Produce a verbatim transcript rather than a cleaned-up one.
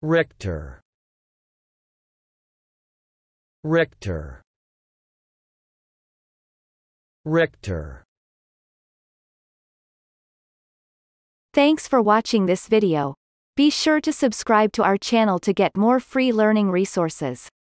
richter, richter, richter. Thanks for watching this video. Be sure to subscribe to our channel to get more free learning resources.